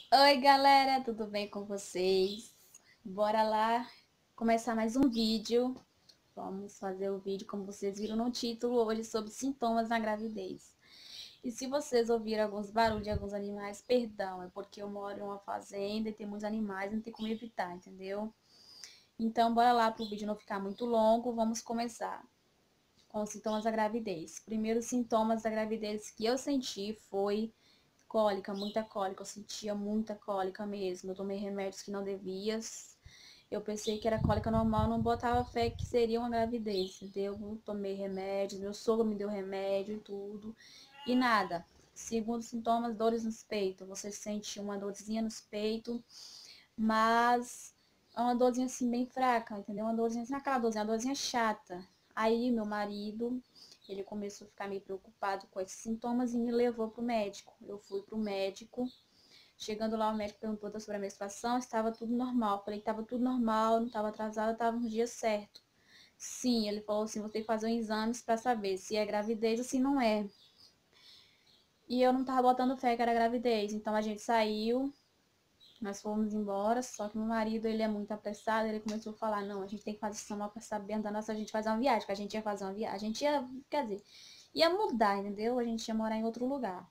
Oi, galera, tudo bem com vocês? Bora lá começar mais um vídeo. Vamos fazer o vídeo, como vocês viram no título, hoje sobre sintomas na gravidez. E se vocês ouviram alguns barulhos de alguns animais, perdão, é porque eu moro em uma fazenda e tem muitos animais, não tem como evitar, entendeu? Então, bora lá para o vídeo não ficar muito longo, vamos começar com os sintomas da gravidez. Primeiros sintomas da gravidez que eu senti foi cólica, muita cólica, eu sentia muita cólica mesmo. Eu tomei remédios que não devia. Eu pensei que era cólica normal, não botava fé que seria uma gravidez, entendeu? Eu tomei remédios, meu sogro me deu remédio e tudo, e nada. Segundo sintomas, dores nos peitos. Você sente uma dorzinha nos peitos, mas é uma dorzinha assim bem fraca, entendeu? Uma dorzinha assim, aquela dorzinha, uma dorzinha chata. Aí meu marido, ele começou a ficar meio preocupado com esses sintomas e me levou pro médico. Eu fui pro médico. Chegando lá, o médico perguntou sobre a menstruação, estava tudo normal. Falei que estava tudo normal, não estava atrasada, estava no dia certo. Sim, ele falou assim, você tem que fazer um exame para saber se é gravidez ou se não é. E eu não tava botando fé que era gravidez, então a gente saiu, nós fomos embora, só que meu marido, ele é muito apressado, ele começou a falar, não, a gente tem que fazer isso para saber andar nossa, a gente fazer uma viagem, que a gente ia fazer uma viagem, a gente ia, quer dizer, ia mudar, entendeu? A gente ia morar em outro lugar.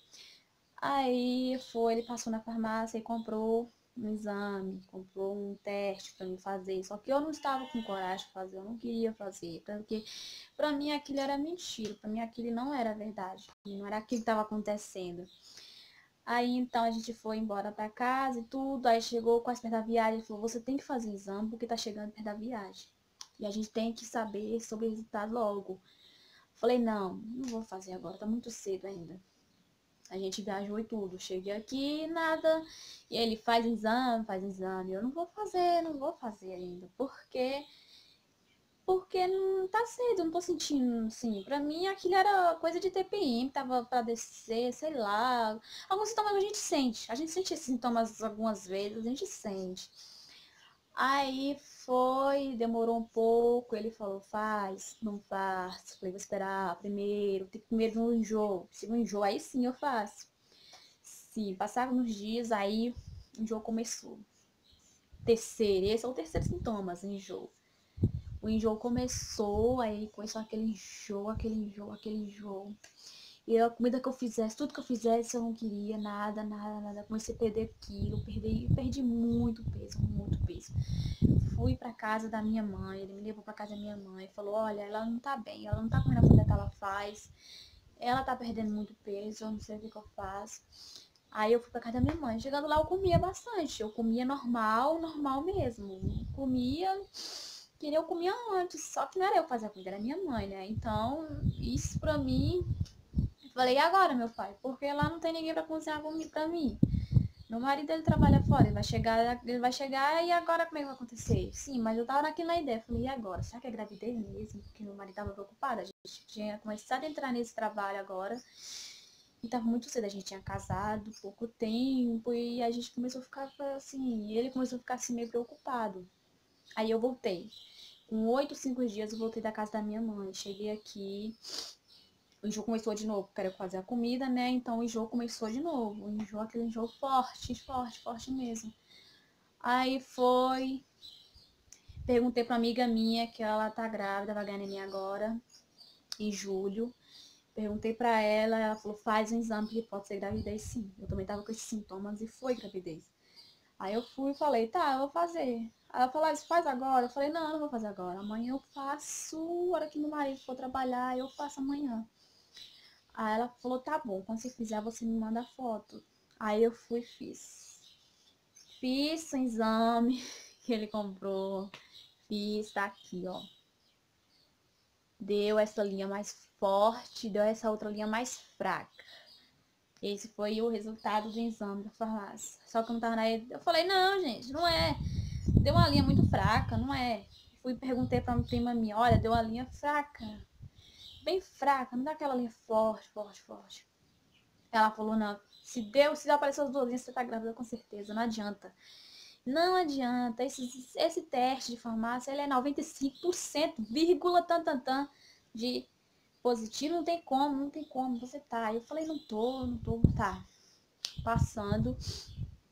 Aí foi, ele passou na farmácia e comprou um exame, comprou um teste para me fazer. Só que eu não estava com coragem de fazer, eu não queria fazer, porque para mim aquilo era mentira, para mim aquilo não era verdade, não era aquilo que estava acontecendo. Aí então a gente foi embora para casa e tudo, aí chegou quase perto da viagem, ele falou, você tem que fazer o exame porque tá chegando perto da viagem. E a gente tem que saber sobre o resultado logo. Falei, não vou fazer agora, tá muito cedo ainda. A gente viajou e tudo. Cheguei aqui, nada. E ele faz exame, faz exame. Eu não vou fazer ainda. Porque não tá cedo, não tô sentindo, assim. Pra mim, aquilo era coisa de TPM, tava pra descer, sei lá. Alguns sintomas a gente sente. A gente sente esses sintomas algumas vezes, a gente sente. Aí foi, demorou um pouco, ele falou, faz, não faz. Falei, vou esperar primeiro, tem que primeiro no enjoo. Se no enjoo, aí sim eu faço. Sim, passaram uns dias, aí o enjoo começou. Terceiro, esse é o terceiro sintoma, enjoo. O enjoo começou, aí começou aquele enjoo, aquele enjoo, aquele enjoo. E a comida que eu fizesse, tudo que eu fizesse, eu não queria nada, nada, nada. Comecei a perder quilo, perdi muito peso, muito peso. Fui pra casa da minha mãe, ele me levou pra casa da minha mãe, falou, olha, ela não tá bem, ela não tá comendo a comida que ela faz, ela tá perdendo muito peso, eu não sei o que eu faço. Aí eu fui pra casa da minha mãe. Chegando lá, eu comia bastante. Eu comia normal, normal mesmo. Comia que nem eu comia antes. Só que não era eu fazer a comida, era minha mãe, né? Então, isso pra mim. Falei, e agora, meu pai? Porque lá não tem ninguém pra cozinhar pra mim. Meu marido, ele trabalha fora, ele vai chegar e agora como é que vai acontecer? Sim, mas eu tava aqui na ideia. Falei, e agora? Será que é gravidez mesmo? Porque meu marido tava preocupado. A gente tinha começado a entrar nesse trabalho agora. E tava muito cedo, a gente tinha casado pouco tempo e a gente começou a ficar assim, ele começou a ficar assim meio preocupado. Aí eu voltei. Com 8, 5 dias eu voltei da casa da minha mãe. Cheguei aqui, o enjoo começou de novo, quero fazer a comida, né? Então o enjoo começou de novo. O enjoo, aquele enjoo forte, forte, forte mesmo. Aí foi. Perguntei pra uma amiga minha que ela tá grávida, vai ganhar neném agora, em julho. Perguntei pra ela, ela falou, faz um exame que pode ser gravidez sim. Eu também tava com esses sintomas e foi gravidez. Aí eu fui e falei, tá, eu vou fazer. Aí ela falou, isso faz agora? Eu falei, não vou fazer agora. Amanhã eu faço, a hora que meu marido for trabalhar, eu faço amanhã. Aí ela falou, tá bom, quando você fizer, você me manda foto. Aí eu fui e fiz. Fiz o exame que ele comprou. Fiz, tá aqui, ó. Deu essa linha mais forte, deu essa outra linha mais fraca. Esse foi o resultado do exame da farmácia. Só que eu não tava na... Eu falei, não, gente, não é. Deu uma linha muito fraca, não é. Fui e perguntei pra uma prima minha, olha, deu uma linha fraca. Bem fraca, não dá aquela linha forte, forte, forte. Ela falou, não, se aparecer as duas linhas, você tá grávida com certeza, não adianta. Não adianta, esse teste de farmácia, ele é 95%, vírgula, tan, de positivo, não tem como, você tá. Eu falei, não tô, tá. Passando.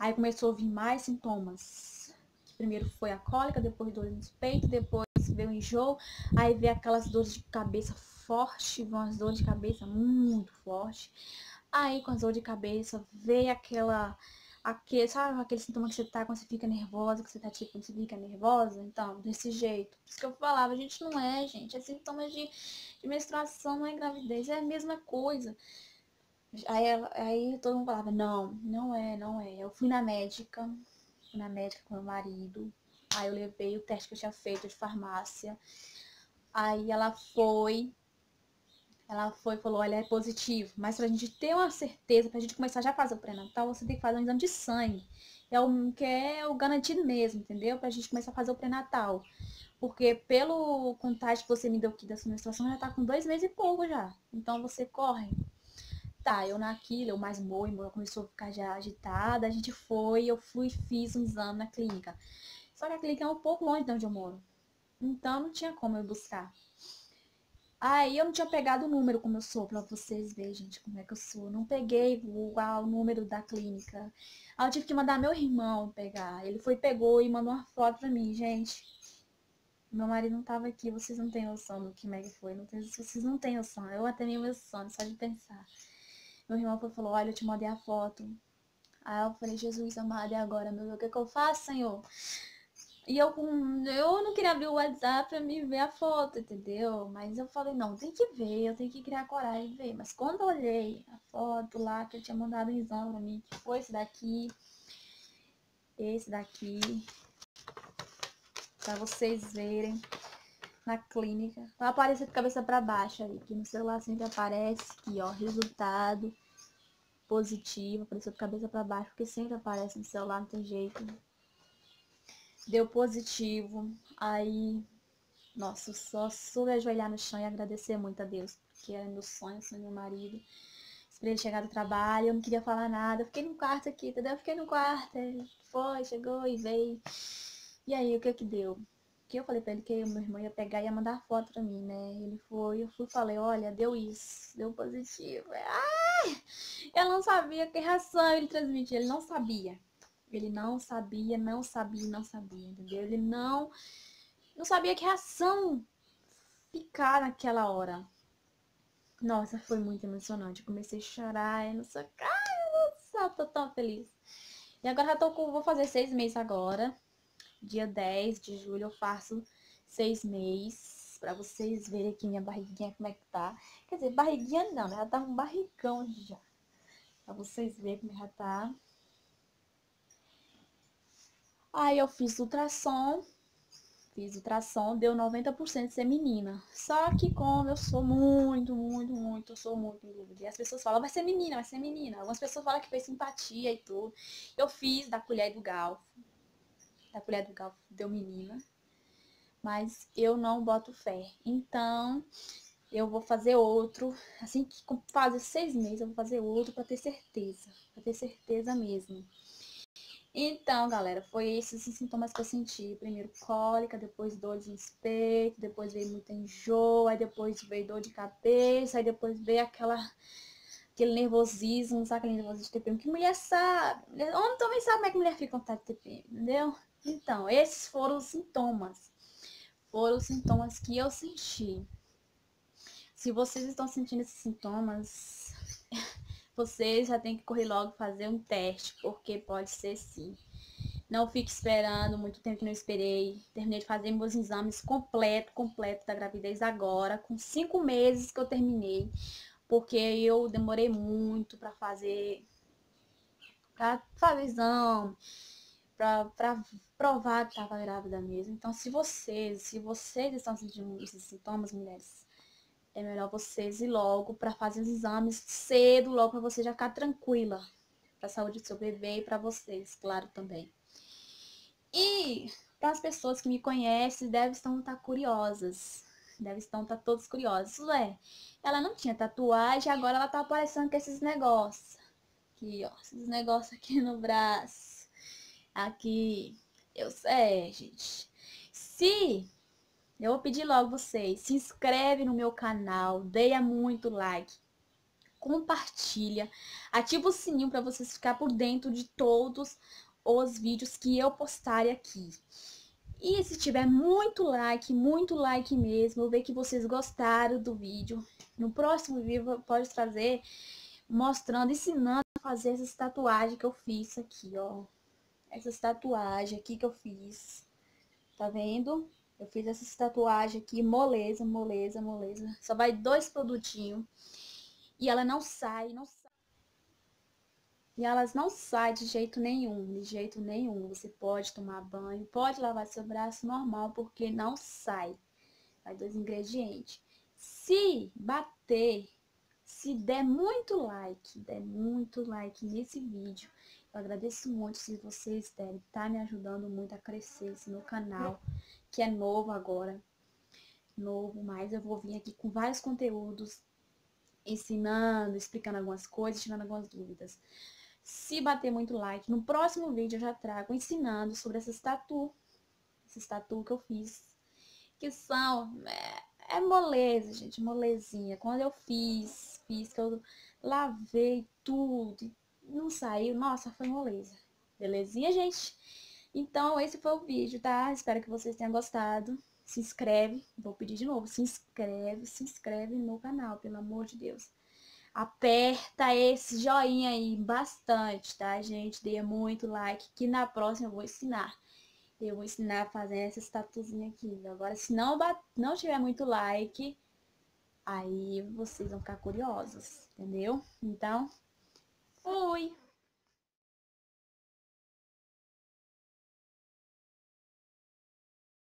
Aí começou a vir mais sintomas. Primeiro foi a cólica, depois dores no peito, depois veio o enjoo, aí veio aquelas dores de cabeça forte, umas dores de cabeça muito forte. Aí com as dores de cabeça veio sabe aquele sintoma que você tá quando você fica nervosa, que você tá tipo, quando você fica nervosa? Então, desse jeito. Por isso que eu falava, a gente não é, gente. É sintomas de menstruação, não é gravidez, é a mesma coisa. Aí todo mundo falava, não é. Eu fui na médica com meu marido. Aí eu levei o teste que eu tinha feito de farmácia. Aí ela foi e falou, olha, é positivo. Mas pra gente ter uma certeza, pra gente começar já a fazer o pré-natal, você tem que fazer um exame de sangue. Que é o garantido mesmo, entendeu? Pra gente começar a fazer o pré-natal. Porque pelo contagem que você me deu aqui da sua menstruação, já tá com 2 meses e pouco já. Então você corre. Tá, eu naquilo, eu mais moe, começou a ficar já agitada. Eu fui e fiz um exame na clínica. Só que a clínica é um pouco longe de onde eu moro. Então não tinha como eu buscar. Aí eu não tinha pegado o número como eu sou, pra vocês verem, gente, como é que eu sou. Eu não peguei o número da clínica. Aí eu tive que mandar meu irmão pegar. Ele foi, pegou e mandou uma foto pra mim, gente. Meu marido não tava aqui, vocês não têm noção do que é que foi. Vocês não têm noção. Eu até meio emociono, só de pensar. Meu irmão falou, olha, eu te mandei a foto. Aí eu falei, Jesus amado, e agora, meu Deus, o que, que eu faço, Senhor? E eu não queria abrir o WhatsApp pra me ver a foto, entendeu? Mas eu falei, não, tem que ver, eu tenho que criar coragem de ver. Mas quando eu olhei a foto lá, que ele tinha mandado um exame pra mim, que foi esse daqui, pra vocês verem, na clínica. Vai aparecer de cabeça pra baixo ali, que no celular sempre aparece aqui, ó, resultado positivo, apareceu de cabeça pra baixo, porque sempre aparece no celular, não tem jeito. Deu positivo, aí, nossa, eu só soube ajoelhar no chão e agradecer muito a Deus, porque era meu sonho meu marido. Esperei ele chegar do trabalho, eu não queria falar nada, eu fiquei no quarto aqui, entendeu? Eu fiquei no quarto, ele foi, chegou e veio. E aí, o que que deu? Que eu falei pra ele que o meu irmão ia pegar e ia mandar foto pra mim, né? Ele foi, eu fui e falei, olha, deu isso, deu positivo. Ai! Eu não sabia que reação ele transmitia, ele não sabia. Ele não sabia, entendeu? Ele não sabia que reação ficar naquela hora. Nossa, foi muito emocionante. Eu comecei a chorar, eu não sei. Ai, nossa, tô tão feliz. E agora vou fazer 6 meses agora. Dia 10 de julho eu faço 6 meses. Pra vocês verem aqui minha barriguinha como é que tá. Quer dizer, barriguinha não, né? Ela tá um barrigão já. Pra vocês verem como já tá. Aí eu fiz ultrassom, deu 90% de ser menina. Só que como eu sou eu sou muito em dúvida. E as pessoas falam, vai ser menina, vai ser menina. Algumas pessoas falam que fez simpatia e tudo. Eu fiz da colher do galfo. Da colher do galfo deu menina. Mas eu não boto fé. Então, eu vou fazer outro. Assim que fazer 6 meses, eu vou fazer outro pra ter certeza. Pra ter certeza mesmo. Então, galera, foi esses os sintomas que eu senti. Primeiro cólica, depois dores no peito, depois veio muito enjoo, aí depois veio dor de cabeça, aí depois veio aquele nervosismo, sabe aquele nervosismo de TPM? Que mulher sabe? Homem também sabe como é que mulher fica com vontade de TPM, entendeu? Então, esses foram os sintomas. Foram os sintomas que eu senti. Se vocês estão sentindo esses sintomas, vocês já tem que correr logo fazer um teste, porque pode ser sim. Não fique esperando muito tempo que não esperei. Terminei de fazer meus exames completo da gravidez agora, com 5 meses que eu terminei, porque eu demorei muito para fazer exame, para provar que estava grávida mesmo. Então, se vocês estão sentindo esses sintomas, mulheres, é melhor vocês ir logo para fazer os exames cedo, logo para você já ficar tranquila. Para a saúde do seu bebê e para vocês, claro, também. E para as pessoas que me conhecem, devem estar curiosas. Devem estar todos curiosos. Ela não tinha tatuagem, agora ela tá aparecendo com esses negócios. Aqui, ó. Esses negócios aqui no braço. Aqui. Gente. Eu vou pedir logo vocês, se inscreve no meu canal, deia muito like. compartilha, ativa o sininho para vocês ficar por dentro de todos os vídeos que eu postarem aqui. E se tiver muito like mesmo, eu ver que vocês gostaram do vídeo. No próximo vídeo pode trazer mostrando, ensinando a fazer essas tatuagens que eu fiz aqui, ó. Essas tatuagens aqui que eu fiz. Tá vendo? Eu fiz essas tatuagens aqui, moleza. Só vai 2 produtinhos. E ela não sai. E elas não saem de jeito nenhum. Você pode tomar banho, pode lavar seu braço normal, porque não sai. Vai 2 ingredientes. Se bater, se der muito like nesse vídeo, eu agradeço muito se vocês derem, tá me ajudando muito a crescer esse meu canal, que é novo agora. Mas eu vou vir aqui com vários conteúdos, ensinando, explicando algumas coisas, tirando algumas dúvidas. Se bater muito like, no próximo vídeo eu já trago ensinando sobre essas tatu que eu fiz, que são, moleza, gente, molezinha. Quando eu fiz que eu lavei tudo, não saiu, nossa, foi moleza. Belezinha, gente? Então, esse foi o vídeo, tá? Espero que vocês tenham gostado. Se inscreve, vou pedir de novo, se inscreve no canal, pelo amor de Deus. Aperta esse joinha aí bastante, tá, gente? Dê muito like, que na próxima eu vou ensinar. Eu vou ensinar a fazer essas tatuzinhas aqui. Agora, se não tiver muito like, aí vocês vão ficar curiosos, entendeu? Então, fui!